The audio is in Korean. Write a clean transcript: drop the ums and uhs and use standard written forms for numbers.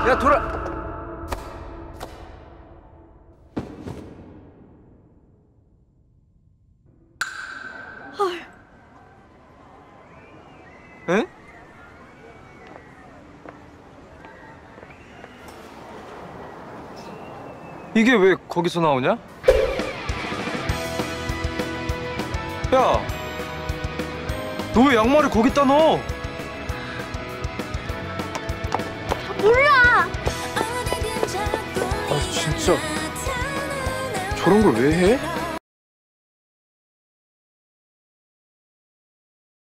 야, 돌아. 헐. 에? 이게 왜 거기서 나오냐? 야, 너 왜 양말을 거기다 넣어? 몰라. 아, 진짜 저런 걸 왜 해?